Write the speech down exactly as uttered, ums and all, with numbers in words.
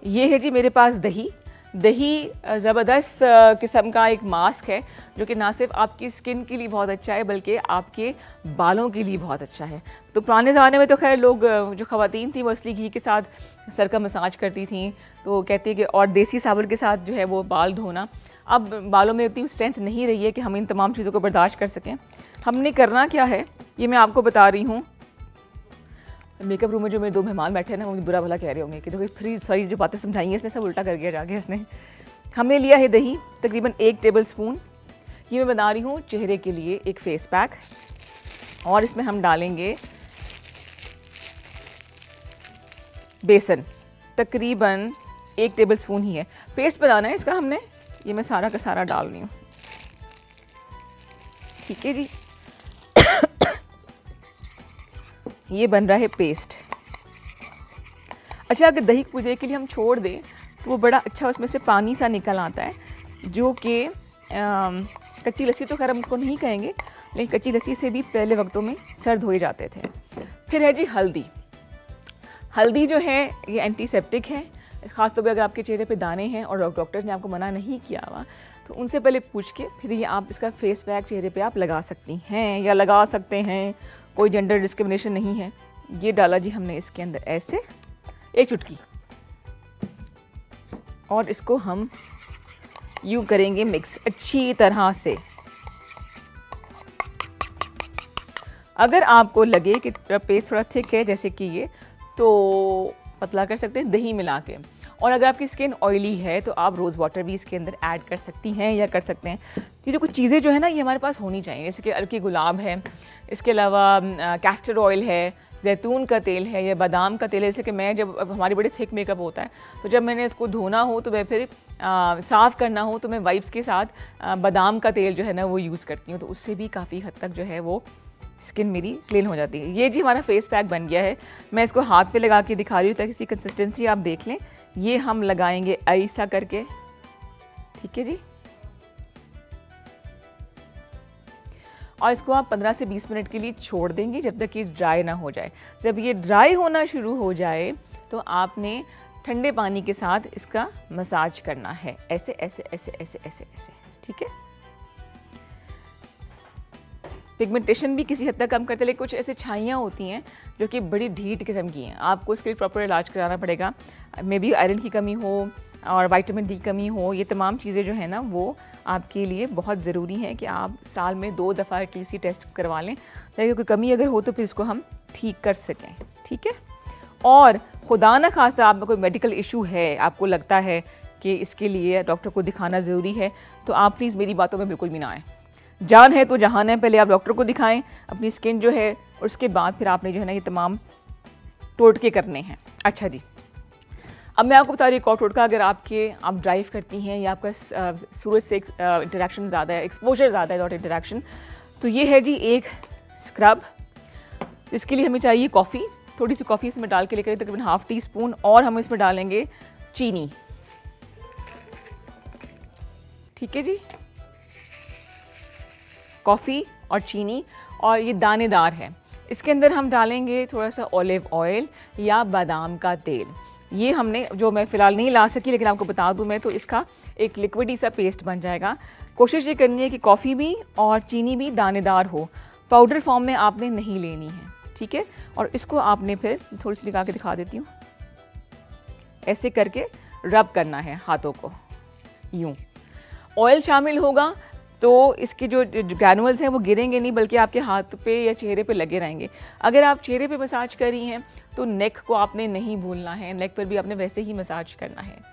ये है जी मेरे पास दही। दही ज़बरदस्त किस्म का एक मास्क है जो कि ना सिर्फ आपकी स्किन के लिए बहुत अच्छा है बल्कि आपके बालों के लिए बहुत अच्छा है। तो पुराने ज़माने में तो खैर लोग, जो ख़वातीन थी वो असली घी के साथ सर का मसाज करती थी, तो कहती है कि और देसी साबुन के साथ जो है वो बाल धोना। अब बालों में उतनी स्ट्रेंथ नहीं रही है कि हम इन तमाम चीज़ों को बर्दाश्त कर सकें। हमने करना क्या है ये मैं आपको बता रही हूँ। मेकअप रूम में जो मेरे दो मेहमान बैठे हैं ना, वो बुरा भला कह रहे होंगे कि देखो फ्री सारी जो बातें समझाई हैं इसने सब उल्टा कर दिया जाके इसने। हमने लिया है दही तकरीबन एक टेबल स्पून। ये मैं बना रही हूँ चेहरे के लिए एक फेस पैक, और इसमें हम डालेंगे बेसन, तकरीबन एक टेबल स्पून ही है। पेस्ट बनाना है इसका हमने, ये मैं सारा का सारा डाल रही हूँ। ठीक है जी, ये बन रहा है पेस्ट। अच्छा, अगर दही को कुछ देर के लिए हम छोड़ दें तो वो बड़ा अच्छा उसमें से पानी सा निकल आता है, जो कि कच्ची लस्सी तो खैर हम उसको नहीं कहेंगे, लेकिन कच्ची लस्सी से भी पहले वक्तों में सर धोए जाते थे। फिर है जी हल्दी। हल्दी जो है ये एंटीसेप्टिक है, ख़ासतौर पर अगर आपके चेहरे पे दाने हैं और डॉक्टर ने आपको मना नहीं किया हुआ तो उनसे पहले पूछ के फिर ये आप इसका फेस पैक चेहरे पे आप लगा सकती हैं या लगा सकते हैं, कोई जेंडर डिस्क्रिमिनेशन नहीं है। ये डाला जी हमने इसके अंदर ऐसे एक चुटकी, और इसको हम यूँ करेंगे मिक्स अच्छी तरह से। अगर आपको लगे कि पेस्ट थोड़ा थिक है जैसे कि ये, तो पतला कर सकते हैं दही मिला के। और अगर आपकी स्किन ऑयली है तो आप रोज़ वाटर भी इसके अंदर ऐड कर सकती हैं या कर सकते हैं। ये जो कुछ चीज़ें जो है ना ये हमारे पास होनी चाहिए, जैसे कि अर्की गुलाब है, इसके अलावा कैस्टर ऑयल है, जैतून का तेल है या बादाम का तेल है। जैसे कि मैं जब हमारी बड़ी थिक मेकअप होता है तो जब मैंने इसको धोना हो तो मैं फिर साफ़ करना हो तो मैं वाइप्स के साथ आ, बादाम का तेल जो है ना वो यूज़ करती हूँ, तो उससे भी काफ़ी हद तक जो है वो स्किन मेरी क्लीन हो जाती है। ये जी हमारा फेस पैक बन गया है। मैं इसको हाथ पे लगा के दिखा रही हूँ ताकि इसकी कंसिस्टेंसी आप देख लें। ये हम लगाएंगे ऐसा करके, ठीक है जी, और इसको आप पंद्रह से बीस मिनट के लिए छोड़ देंगे जब तक ये ड्राई ना हो जाए। जब ये ड्राई होना शुरू हो जाए तो आपने ठंडे पानी के साथ इसका मसाज करना है, ऐसे ऐसे ऐसे ऐसे ऐसे ऐसे, ठीक है। पिगमेंटेशन भी किसी हद तक कम करते हैं, लेकिन कुछ ऐसे छाइयाँ होती हैं जो कि बड़ी ढीठ किस्म की हैं, आपको इसके लिए प्रॉपर इलाज कराना पड़ेगा। मे बी आयरन की कमी हो और विटामिन डी कमी हो, ये तमाम चीज़ें जो है ना वो आपके लिए बहुत ज़रूरी है कि आप साल में दो दफ़ा एटलीस्ट टेस्ट करवा लें, ताकि कोई कमी अगर हो तो फिर इसको हम ठीक कर सकें, ठीक है। और खुदा न खास्ता आप में कोई मेडिकल इशू है, आपको लगता है कि इसके लिए डॉक्टर को दिखाना ज़रूरी है, तो आप प्लीज़ मेरी बातों में बिल्कुल भी ना आएँ। जान है तो जहान है, पहले आप डॉक्टर को दिखाएं अपनी स्किन जो है, और उसके बाद फिर आपने जो है ना ये तमाम टोटके करने हैं। अच्छा जी, अब मैं आपको बता रही हूँ एक और टोटका। अगर आपके आप ड्राइव करती हैं या आपका सूरज से इंटरेक्शन ज़्यादा है, एक्सपोजर ज़्यादा है नॉट इंटरेक्शन, तो ये है जी एक स्क्रब। इसके लिए हमें चाहिए कॉफ़ी, थोड़ी सी कॉफ़ी इसमें डाल के लेकर तकरीबन हाफ़ टी स्पून, और हम इसमें डालेंगे चीनी, ठीक है जी, कॉफ़ी और चीनी, और ये दानेदार है। इसके अंदर हम डालेंगे थोड़ा सा ऑलिव ऑयल या बादाम का तेल। ये हमने, जो मैं फ़िलहाल नहीं ला सकी लेकिन आपको बता दूं मैं, तो इसका एक लिक्विडी सा पेस्ट बन जाएगा। कोशिश ये करनी है कि कॉफ़ी भी और चीनी भी दानेदार हो, पाउडर फॉर्म में आपने नहीं लेनी है, ठीक है। और इसको आपने फिर थोड़ी सी निकाल के दिखा देती हूँ, ऐसे करके रब करना है हाथों को, यूँ। ऑयल शामिल होगा तो इसके जो ग्रैनुअल्स हैं वो गिरेंगे नहीं, बल्कि आपके हाथ पे या चेहरे पे लगे रहेंगे। अगर आप चेहरे पे मसाज कर रही हैं तो नेक को आपने नहीं भूलना है, नेक पर भी आपने वैसे ही मसाज करना है।